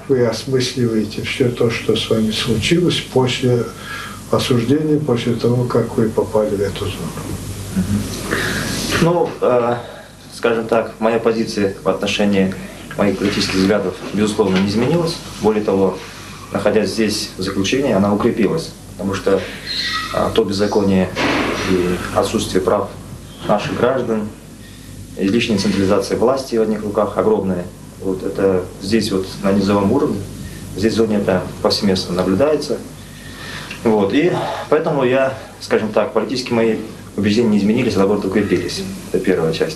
вы осмысливаете все то, что с вами случилось после осуждения, после того, как вы попали в эту зону? Ну, скажем так, моя позиция в отношении моих политических взглядов, безусловно, не изменилась. Более того, находясь здесь в заключении, она укрепилась. Потому что то беззаконие и отсутствие прав наших граждан, излишняя централизация власти в одних руках огромная. Вот это здесь вот на низовом уровне, здесь в зоне это повсеместно наблюдается. Вот. И поэтому я, скажем так, политически мои убеждения не изменились, а наоборот укрепились. Это первая часть.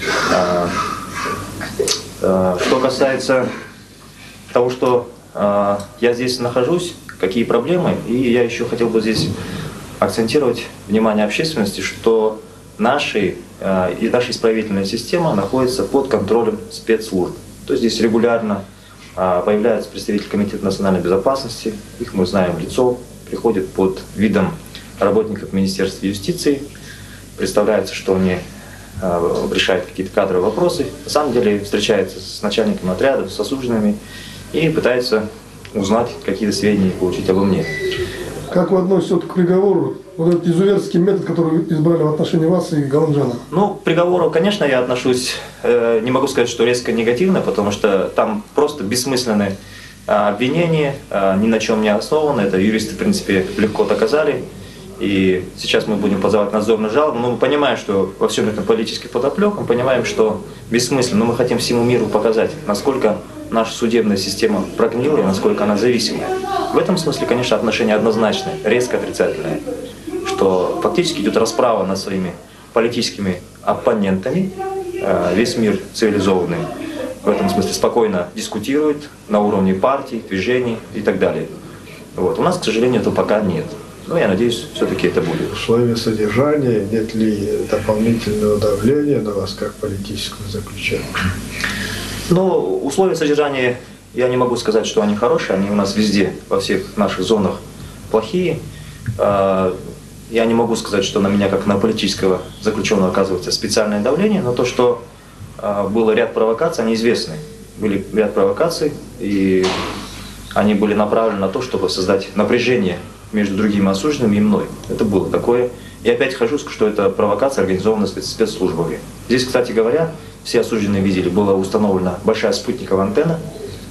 Что касается того, что я здесь нахожусь, какие проблемы, и я еще хотел бы здесь акцентировать внимание общественности, что наша исправительная система находится под контролем спецслужб. То есть здесь регулярно появляются представители Комитета национальной безопасности, их мы знаем в лицо, приходят под видом работников Министерства юстиции, представляется, что они решают какие-то кадровые вопросы, на самом деле встречаются с начальником отрядов, с осужденными и пытаются узнать какие-то сведения, получить обо мне. Как вы относитесь к приговору, вот этот изуверский метод, который избрали в отношении вас и Галанджана? Ну, к приговору, конечно, я отношусь, не могу сказать, что резко негативно, потому что там просто бессмысленные обвинения, ни на чем не основаны. Это юристы, в принципе, легко доказали. И сейчас мы будем подавать надзорную жалобу, но мы понимаем, что во всем этом политический подоплек, мы понимаем, что бессмысленно, но мы хотим всему миру показать, насколько наша судебная система прогнила и насколько она зависимая. В этом смысле, конечно, отношение однозначное, резко отрицательное, что фактически идет расправа над своими политическими оппонентами. Весь мир цивилизованный в этом смысле спокойно дискутирует на уровне партий, движений и так далее. Вот. У нас, к сожалению, этого пока нет. Но я надеюсь, все-таки это будет. В условиях содержания нет ли дополнительного давления на вас как политического заключенного? Ну, условия содержания, я не могу сказать, что они хорошие, они у нас везде, во всех наших зонах плохие. Я не могу сказать, что на меня, как на политического заключенного, оказывается специальное давление, но то, что было ряд провокаций, они известны. Были ряд провокаций, и они были направлены на то, чтобы создать напряжение между другими осужденными и мной. Это было такое. И опять хожу, что это провокация, организованная спецслужбами. Здесь, кстати говоря, все осужденные видели, была установлена большая спутниковая антенна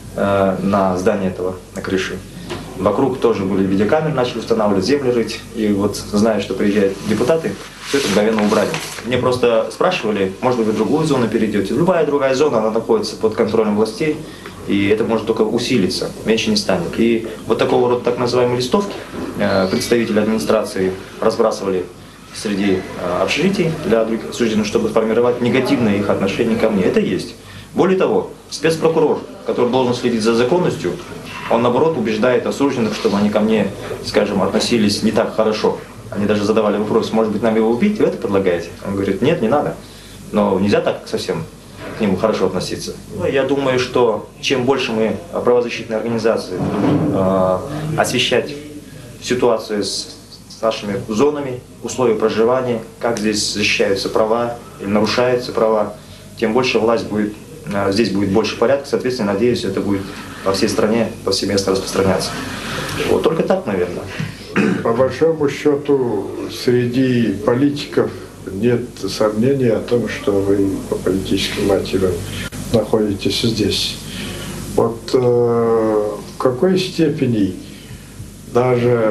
на здании этого, на крыше. Вокруг тоже были видеокамеры, начали устанавливать, землю рыть. И вот, зная, что приезжают депутаты, все это мгновенно убрали. Мне просто спрашивали, может быть, вы в другую зону перейдете. Любая другая зона, она находится под контролем властей, и это может только усилиться, меньше не станет. И вот такого рода так называемые листовки представители администрации разбрасывали среди общежитий для других осужденных, чтобы сформировать негативное их отношение ко мне. Это есть. Более того, спецпрокурор, который должен следить за законностью, он, наоборот, убеждает осужденных, чтобы они ко мне, скажем, относились не так хорошо. Они даже задавали вопрос, может быть, нам его убить, вы это предлагаете? Он говорит, нет, не надо. Но нельзя так совсем к нему хорошо относиться. Я думаю, что чем больше мы, правозащитные организации, освещать ситуацию с нашими зонами, условия проживания, как здесь защищаются права или нарушаются права, тем больше власть будет, здесь будет больше порядка, соответственно, надеюсь, это будет во всей стране повсеместно распространяться. Вот только так, наверное. По большому счету, среди политиков нет сомнений о том, что вы по политическим мотивам находитесь здесь. Вот в какой степени даже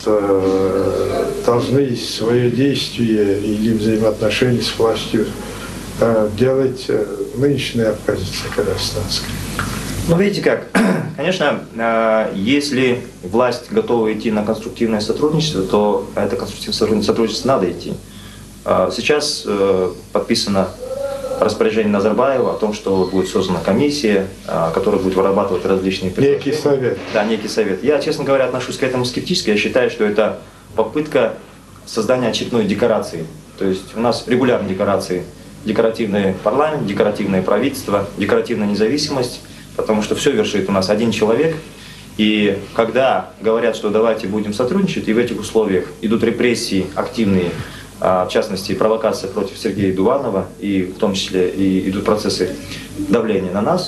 должны свое действие или взаимоотношения с властью делать нынешняя оппозиция казахстанская? Ну, видите как, конечно, если власть готова идти на конструктивное сотрудничество, то это конструктивное сотрудничество надо идти. Сейчас подписано распоряжение Назарбаева о том, что будет создана комиссия, которая будет вырабатывать различные предложения. Некий совет. Да, некий совет. Я, честно говоря, отношусь к этому скептически. Я считаю, что это попытка создания очередной декорации. То есть у нас регулярные декорации. Декоративный парламент, декоративное правительство, декоративная независимость, потому что все вершит у нас один человек. И когда говорят, что давайте будем сотрудничать, и в этих условиях идут репрессии активные, в частности, провокация против Сергея Дуванова, и в том числе и идут процессы давления на нас,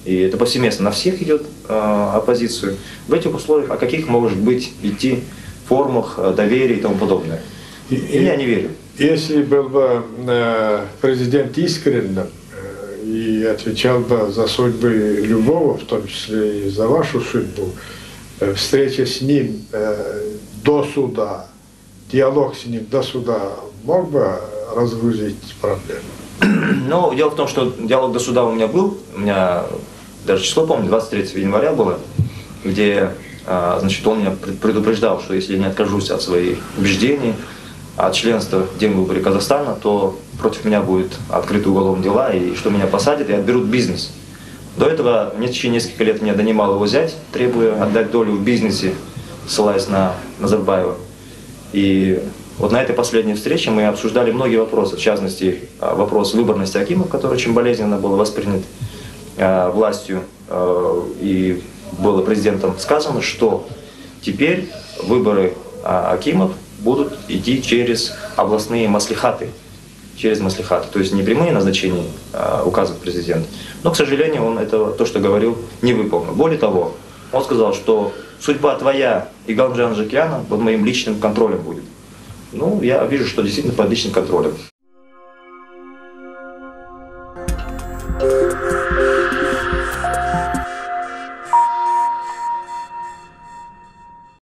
и это повсеместно на всех идет оппозицию. В этих условиях о каких может быть идти формах доверия и тому подобное? И я не верю. Если был бы президент искренним и отвечал бы за судьбы любого, в том числе и за вашу судьбу, встреча с ним до суда, диалог с ним до суда мог бы разгрузить проблему? Но дело в том, что диалог до суда у меня был, у меня даже число помню, 23 января было, где значит, он меня предупреждал, что если я не откажусь от своих убеждений, от членства в Демвыборе Казахстана, то против меня будет открыты уголовные дела, и что меня посадят и отберут бизнес. До этого мне в течение нескольких лет меня донимал его зять, требуя отдать долю в бизнесе, ссылаясь на Назарбаева. И вот на этой последней встрече мы обсуждали многие вопросы, в частности, вопрос выборности акимов, который очень болезненно был воспринят властью, и было президентом сказано, что теперь выборы акимов будут идти через областные маслихаты, то есть не прямые назначения указов президента. Но, к сожалению, он это, то, что говорил, не выполнил. Более того, он сказал, что судьба твоя и Галымжана Жакияна под моим личным контролем будет. Ну, я вижу, что действительно под личным контролем.